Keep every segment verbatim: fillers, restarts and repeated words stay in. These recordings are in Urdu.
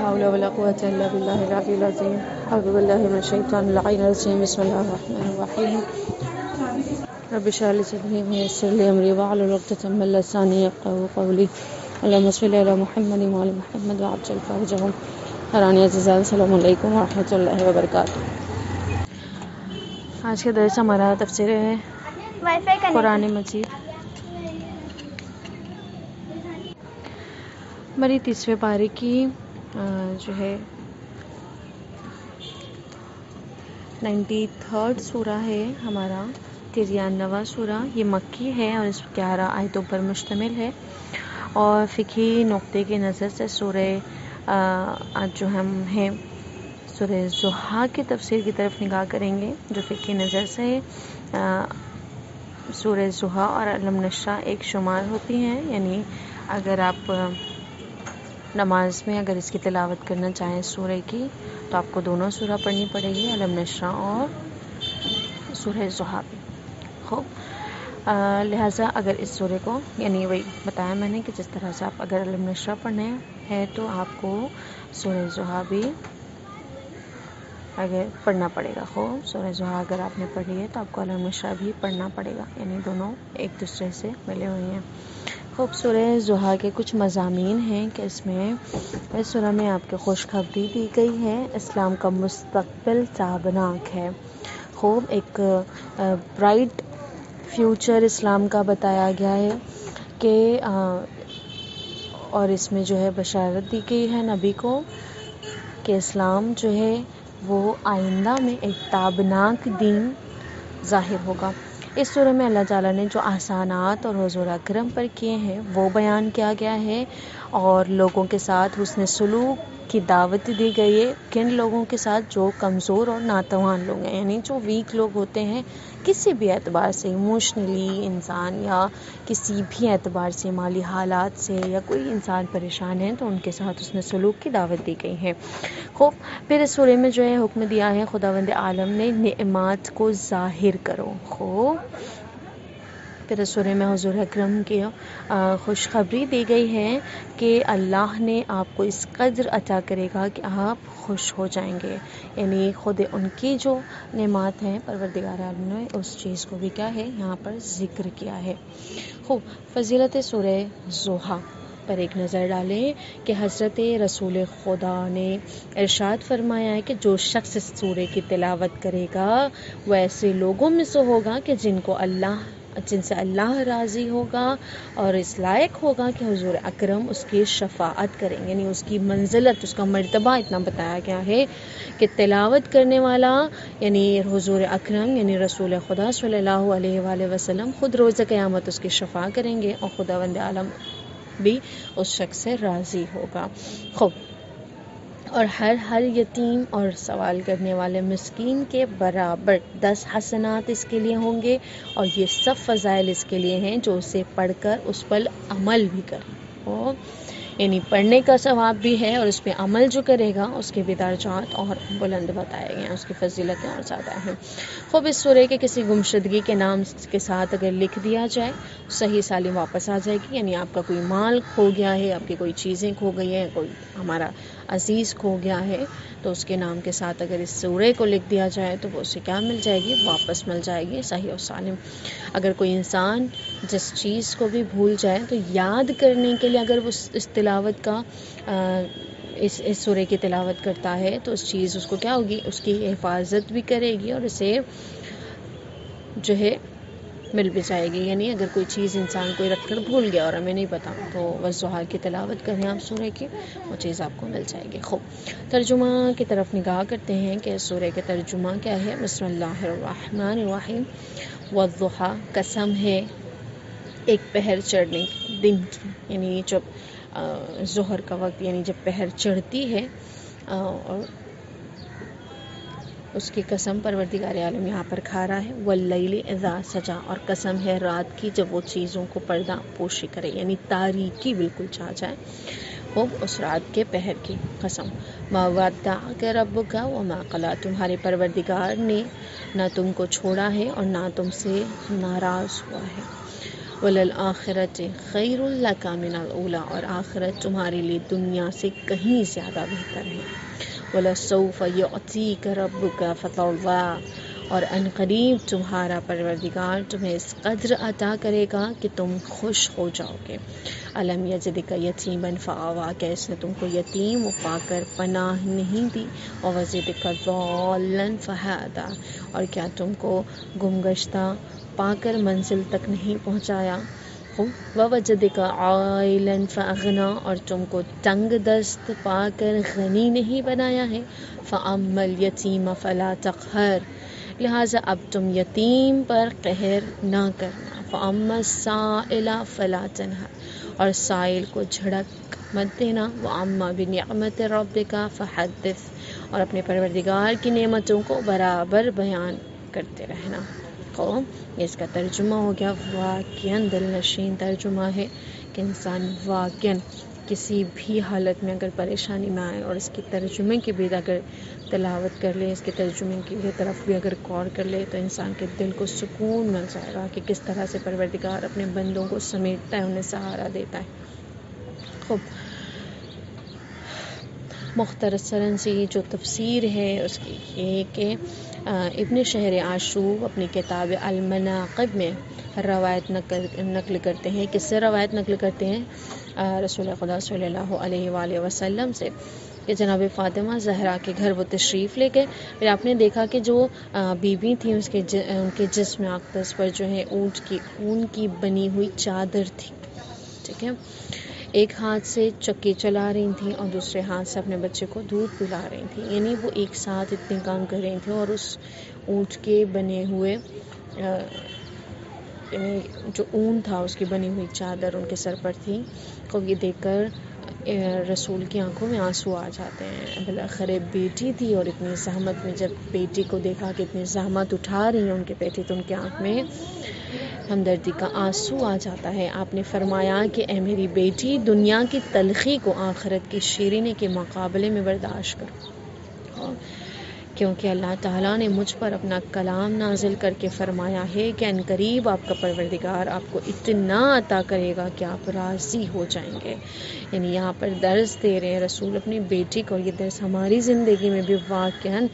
حول ولا قوة إلا بالله العلي العظيم. أعوذ بالله من الشيطان اللعين الرجيم. بسم الله الرحمن الرحيم. رب اشرح لي صدري ويسر لي أمري واحلل عقدة من لساني يفقهوا قولي. اللهم صل على محمد وعلى محمد وعجل فرجهم. حرانی عزیزان السلام علیکم ورحمۃ اللہ وبرکاتہ. آج کا درس ہمارا تفسیر ہے قرآن مجید ہماری تیسرے پارے کی جو ہے نائنٹی تھرڈ سورہ ہے ہمارا ترانوہ سورہ. یہ مکی ہے اور اس گیارہ آیتوں پر مشتمل ہے اور فقہی نقطے کی نظر سے سورہ آج جو ہم ہیں سورہ ضحیٰ کی تفسیر کی طرف نگاہ کریں گے جو فقہی نظر سے سورہ ضحیٰ اور علم نشرہ ایک شمار ہوتی ہیں. یعنی اگر آپ نماز میں اگر اس کی تلاوت کرنا چاہیں سورہ کی تو آپ کو دونوں سورہ پڑھنی پڑے گی، علم نشرہ اور سورہ ضحیٰ بھی. خوب لہٰذا اگر اس سورہ کو یعنی وہی بتایا میں نے کہ جس طرح سے آپ اگر علم نشرہ پڑھنے ہیں تو آپ کو سورہ ضحیٰ بھی اگر پڑھنا پڑے گا. خوب سورہ ضحیٰ اگر آپ نے پڑھی ہے تو آپ کو علم نشرہ بھی پڑھنا پڑے گا، یعنی دونوں ایک دوسرے سے ملے ہوئے ہیں. خوب سورہ ضحیٰ کے کچھ مضامین ہیں کہ اس میں اس سورہ میں آپ کی خوشخبری دی گئی ہے. اسلام کا مستقبل تابناک ہے. خوب ایک برائٹ فیوچر اسلام کا بتایا گیا ہے کہ اور اس میں جو ہے بشارت دی گئی ہے نبی کو کہ اسلام جو ہے وہ آئندہ میں ایک تابناک دین ظاہر ہوگا. اس سورہ میں اللہ تعالیٰ نے جو احسانات اور حضور اکرم پر کیے ہیں وہ بیان کیا گیا ہے اور لوگوں کے ساتھ حسن سلوک کی دعوت دی گئی ہے. کن لوگوں کے ساتھ؟ جو کمزور اور ناتوان لوگ ہیں، یعنی جو ویک لوگ ہوتے ہیں کسی بھی اعتبار سے، ایموشنلی انسان یا کسی بھی اعتبار سے، مالی حالات سے، یا کوئی انسان پریشان ہے تو ان کے ساتھ اس نے سلوک کی دعوت دی گئی ہے. خوب پھر اس سورہ میں جو ہے حکم دیا ہے خداوند عالم نے نعمات کو ظاہر کرو. خوب پھر اس سورہ میں حضور اکرم کی خوشخبری دی گئی ہے کہ اللہ نے آپ کو اس قدر عطا کرے گا کہ آپ خوش ہو جائیں گے. یعنی خود ان کی جو نعمات ہیں پروردگار عالم نے اس چیز کو بھی کیا ہے یہاں پر ذکر کیا ہے. خوب فضیلت سورہ ضحیٰ پر ایک نظر ڈالیں کہ حضرت رسول خدا نے ارشاد فرمایا ہے کہ جو شخص اس سورہ کی تلاوت کرے گا وہ ایسے لوگوں میں سے ہوگا کہ جن کو اللہ جن سے اللہ راضی ہوگا اور اس لائق ہوگا کہ حضور اکرم اس کی شفاعت کریں. یعنی اس کی منزلت، اس کا مرتبہ اتنا بتایا گیا ہے کہ تلاوت کرنے والا یعنی حضور اکرم یعنی رسول خدا صلی اللہ علیہ وآلہ وسلم خود روز قیامت اس کی شفاعت کریں گے اور خداوند عالم بھی اس شخص سے راضی ہوگا. خوب اور ہر ہر یتیم اور سوال کرنے والے مسکین کے برابر دس حسنات اس کے لیے ہوں گے اور یہ سب فضائل اس کے لیے ہیں جو اسے پڑھ کر اس پر عمل بھی کرے. یعنی پڑھنے کا ثواب بھی ہے اور اس پہ عمل جو کرے گا اس کے بھی درجات اور بلند بتائے گئے ہیں، اس کی فضیلتیں اور زیادہ ہیں. خوب اس سورہ کے کسی گمشدگی کے نام کے ساتھ اگر لکھ دیا جائے صحیح سالم واپس آ جائے گی. یعنی آپ کا کوئی مال کھو گیا ہے، آپ کی کوئی چیزیں کھو گئی ہیں، کوئی ہمارا عزیز کھو گیا ہے تو اس کے نام کے ساتھ اگر اس سورہ کو لکھ دیا جائے تو وہ اسے کیا مل جائے گی؟ واپس مل جائے گی صحیح و سالم. اگر کوئی انسان جس چیز کو بھی بھول جائے تو یاد کرنے کے لیے اگر وہ اس تلاوت کا اس اس سورہ کی تلاوت کرتا ہے تو اس چیز اس کو کیا ہوگی؟ اس کی حفاظت بھی کرے گی اور اسے جو ہے مل بھی جائے گی. یعنی اگر کوئی چیز انسان کوئی رکھ کر بھول گیا اور ہمیں نہیں پتا تو والضحیٰ کی تلاوت کریں آپ سورہ کی، وہ چیز آپ کو مل جائے گی. خوب ترجمہ کی طرف نگاہ کرتے ہیں کہ سورہ کا ترجمہ کیا ہے. بسم اللہ الرحمن الرحیم. والضحیٰ قسم ہے ایک پہر چڑھنے دن کی، یعنی جب ظہر کا وقت یعنی جب پہر چڑھتی ہے اور اس کی قسم پروردگار عالم یہاں پر کھا رہا ہے. واللیل اذا سجا، اور قسم ہے رات کی جب وہ چیزوں کو پردہ پوشی کرے یعنی تاریکی بالکل چھا جائے. وہ اس رات کے پہر کی قسم. ما ودعک ربک وما قلی، تمہارے پروردگار نے نہ تم کو چھوڑا ہے اور نہ تم سے ناراض ہوا ہے. وَلَلْآخِرَةِ خَيْرٌ لَكَ مِنَ الْأُولَىٰ، اور آخرت تمہارے لیے دنیا سے کہیں زیادہ بہتر ہے. وَلَسَوْفَ يُعْطِيكَ رَبُّكَ فَتَرْضَىٰ، اور ان قریب تمہارا پروردگار تمہیں اس قدر عطا کرے گا کہ تم خوش ہو جاؤ گے. الم یجدک یتیما فآویٰ، کہ اس نے تم کو یتیم پا کر پناہ نہیں دی. ووجدک ضالا فہدیٰ، اور کیا تم کو گمگشتہ پا کر منزل تک نہیں پہنچایا. ووجدک عائلا فاغنیٰ، اور تم کو تنگ دست پا کر غنی نہیں بنایا ہے. فاما الیتیم فلا تقہر، لہٰذا اب تم یتیم پر قہر نہ کرنا. فاما السائل فلا تنہر، اور سائل کو جھڑک مت دینا. واما بنعمت ربک فحدث، اور اپنے پروردگار کی نعمتوں کو برابر بیان کرتے رہنا. تو اس کا ترجمہ ہو گیا. واقعاً دل نشین ترجمہ ہے کہ انسان واقعاً کسی بھی حالت میں اگر پریشانی میں آئے اور اس کی ترجمے کی بھی اگر تلاوت کر لے، اس کے ترجمے کی بھی طرف بھی اگر غور کر لے، تو انسان کے دل کو سکون مل جائے گا کہ کس طرح سے پروردگار اپنے بندوں کو سمیٹتا ہے، انہیں سہارا دیتا ہے. خوب مختصراً سی جو تفسیر ہے اس کی یہ کہ ابن شہر آشوب اپنی کتاب المناقب میں روایت نقل نقل کرتے ہیں. کس سے روایت نقل کرتے ہیں؟ رسول خدا صلی اللہ علیہ وآلہ وسلم سے، کہ جناب فاطمہ زہرا کے گھر وہ تشریف لے گئے. پھر آپ نے دیکھا کہ جو بیوی تھیں اس کے ان کے جسم اقدس پر جو ہے اونٹ کی اون کی بنی ہوئی چادر تھی. ٹھیک ہے، ایک ہاتھ سے چکی چلا رہی تھیں اور دوسرے ہاتھ سے اپنے بچے کو دودھ پلا رہی تھیں. یعنی وہ ایک ساتھ اتنے کام کر رہی تھیں اور اس اونٹ کے بنے ہوئے یعنی جو اون تھا اس کی بنی ہوئی چادر ان کے سر پر تھی. تو یہ دیکھ کر رسول کی آنکھوں میں آنسو آ جاتے ہیں. بالآخر بیٹی تھی اور اتنی زحمت میں جب بیٹی کو دیکھا کہ اتنی زحمت اٹھا رہی ہیں ان کے بیٹی، تو ان کی آنکھ میں ہمدردی کا آنسو آ جاتا ہے. آپ نے فرمایا کہ اے میری بیٹی، دنیا کی تلخی کو آخرت کی شیرینی کے مقابلے میں برداشت کرو، کیونکہ اللہ تعالیٰ نے مجھ پر اپنا کلام نازل کر کے فرمایا ہے کہ ان قریب آپ کا پروردگار آپ کو اتنا عطا کرے گا کہ آپ راضی ہو جائیں گے. یعنی یہاں پر درس دے رہے ہیں رسول اپنی بیٹی کو، اور یہ درس ہماری زندگی میں بھی واقعاً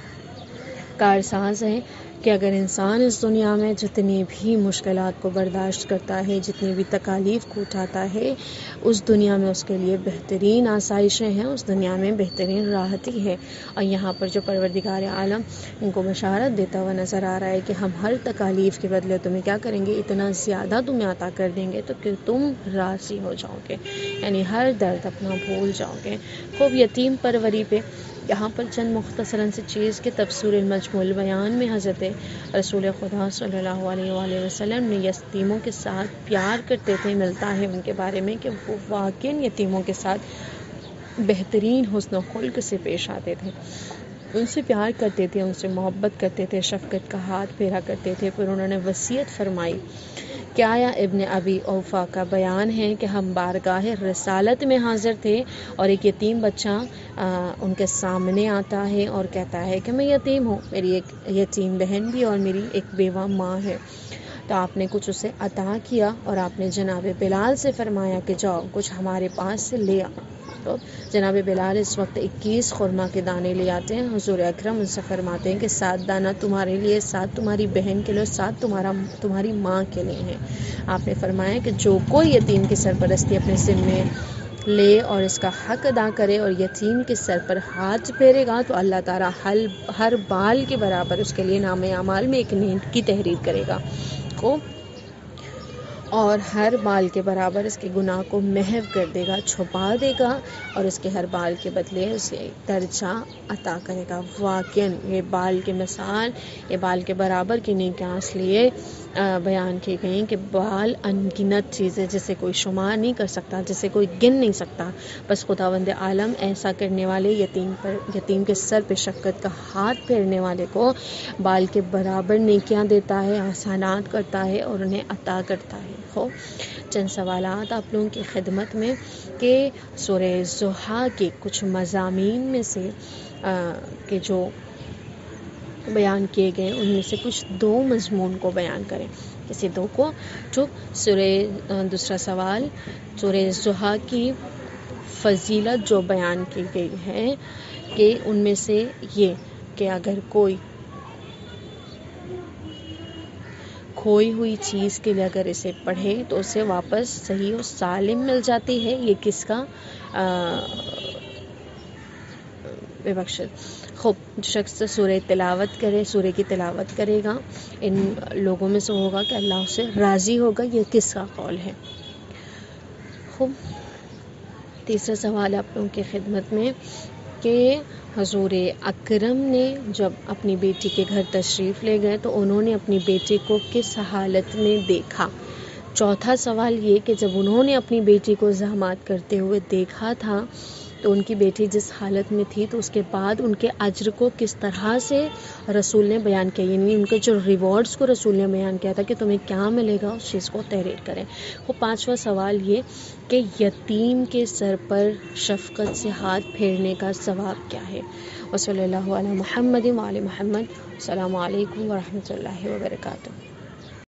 کارساز ہے کہ اگر انسان اس دنیا میں جتنی بھی مشکلات کو برداشت کرتا ہے، جتنی بھی تکالیف کو اٹھاتا ہے، اس دنیا میں اس کے لیے بہترین آسائشیں ہیں، اس دنیا میں بہترین راحتی ہے. اور یہاں پر جو پروردگار عالم ان کو بشارت دیتا ہوا نظر آ رہا ہے کہ ہم ہر تکالیف کے بدلے تمہیں کیا کریں گے، اتنا زیادہ تمہیں عطا کر دیں گے تو کہ تم راضی ہو جاؤ گے، یعنی ہر درد اپنا بھول جاؤ گے. خوب یتیم پروری پہ یہاں پر چند مختصراً سی چیز کے تفسیر المجموع البیان میں حضرت رسول خدا صلی اللہ علیہ وآلہ وسلم نے یتیموں کے ساتھ پیار کرتے تھے. ملتا ہے ان کے بارے میں کہ وہ واقعاً یتیموں کے ساتھ بہترین حسن و خلق سے پیش آتے تھے، ان سے پیار کرتے تھے، ان سے محبت کرتے تھے، شفقت کا ہاتھ پھیرا کرتے تھے. پھر انہوں نے وصیت فرمائی کہ آیا ابن ابی اوفا کا بیان ہے کہ ہم بارگاہ رسالت میں حاضر تھے اور ایک یتیم بچہ ان کے سامنے آتا ہے اور کہتا ہے کہ میں یتیم ہوں، میری ایک یتیم بہن بھی اور میری ایک بیوہ ماں ہے. تو آپ نے کچھ اسے عطا کیا اور آپ نے جناب بلال سے فرمایا کہ جاؤ کچھ ہمارے پاس سے لے آؤ. تو جناب بلال اس وقت اکیس خرما کے دانے لے آتے ہیں. حضور اکرم ان سے فرماتے ہیں کہ سات دانہ تمہارے لیے، سات تمہاری بہن کے لیے، سات تمہارا تمہاری ماں کے لیے ہیں. آپ نے فرمایا کہ جو کوئی یتیم کی سرپرستی اپنے ذمے لے اور اس کا حق ادا کرے اور یتیم کے سر پر ہاتھ پھیرے گا تو اللہ تعالیٰ ہر بال کے برابر اس کے لیے نام اعمال میں ایک نیکی کی تحریر کرے گا کو اور ہر بال کے برابر اس کے گناہ کو محو کر دے گا، چھپا دے گا اور اس کے ہر بال کے بدلے اسے درجہ عطا کرے گا. واقعاً یہ بال کی مثال، یہ بال کے برابر کی نیکیاں اس لیے بیان کی گئیں کہ بال انگنت چیزیں جسے کوئی شمار نہیں کر سکتا، جسے کوئی گن نہیں سکتا، بس خداوند عالم ایسا کرنے والے یتیم پر یتیم کے سر پہ شفقت کا ہاتھ پھیرنے والے کو بال کے برابر نیکیاں دیتا ہے، احسانات کرتا ہے اور انہیں عطا کرتا ہے. ہو چند سوالات آپ لوگوں کی خدمت میں کہ سورہ ضحیٰ کے کچھ مضامین میں سے کہ جو بیان کیے گئے ان میں سے کچھ دو مضمون کو بیان کریں کسی دو کو. جو سورہ دوسرا سوال سورہ ضحیٰ کی فضیلت جو بیان کی گئی ہے کہ ان میں سے یہ کہ اگر کوئی کھوئی ہوئی چیز کے لیے اگر اسے پڑھے تو اسے واپس صحیح و سالم مل جاتی ہے. یہ کس کا بے بخشت. خوب جو شخص سورہ تلاوت کرے سورہ کی تلاوت کرے گا ان لوگوں میں سے ہوگا کہ اللہ اس سے راضی ہوگا. یہ کس کا قول ہے؟ خوب تیسرا سوال آپ لوگوں کی خدمت میں کہ حضور اکرم نے جب اپنی بیٹی کے گھر تشریف لے گئے تو انہوں نے اپنی بیٹی کو کس حالت میں دیکھا؟ چوتھا سوال یہ کہ جب انہوں نے اپنی بیٹی کو زحمات کرتے ہوئے دیکھا تھا تو ان کی بیٹی جس حالت میں تھی تو اس کے بعد ان کے اجر کو کس طرح سے رسول نے بیان کیا، یعنی ان کے جو ریوارڈز کو رسول نے بیان کیا تھا کہ تمہیں کیا ملے گا، اس چیز کو تحریر کریں. وہ پانچواں سوال یہ کہ یتیم کے سر پر شفقت سے ہاتھ پھیرنے کا ثواب کیا ہے؟ وصلی اللہ علی محمد وعلی محمد. السلام علیکم ورحمۃ اللہ وبرکاتہ.